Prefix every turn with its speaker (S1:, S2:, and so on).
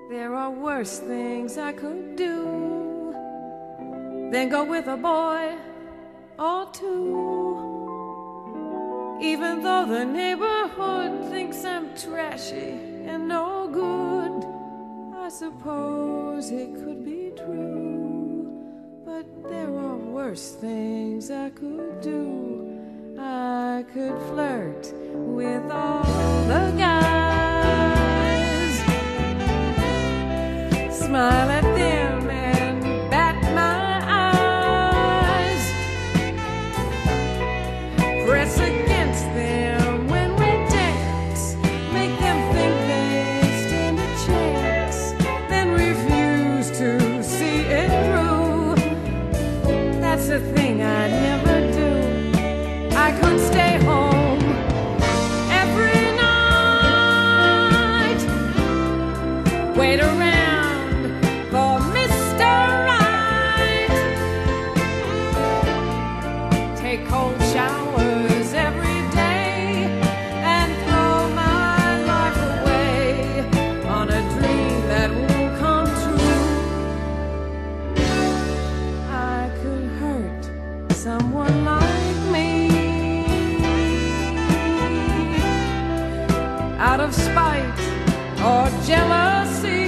S1: There are worse things I could do than go with a boy or two. Even though the neighborhood thinks I'm trashy and no good, I suppose it could be true. But there are worse things I could do. I could flirt with all the guys, smile at them and bat my eyes, press against them when we dance, make them think they stand a chance, then refuse to see it through. That's the thing I'd never do. I could stay home every night, wait around for Mr. Right, take cold showers every day, and throw my life away on a dream that won't come true. I could hurt someone like me out of spite or jealousy.